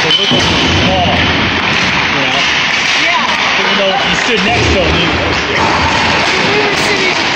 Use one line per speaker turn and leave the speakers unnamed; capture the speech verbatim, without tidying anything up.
It looked like it was small. You know?
Yeah.
Even though if you stood next to him, he was.
We were sitting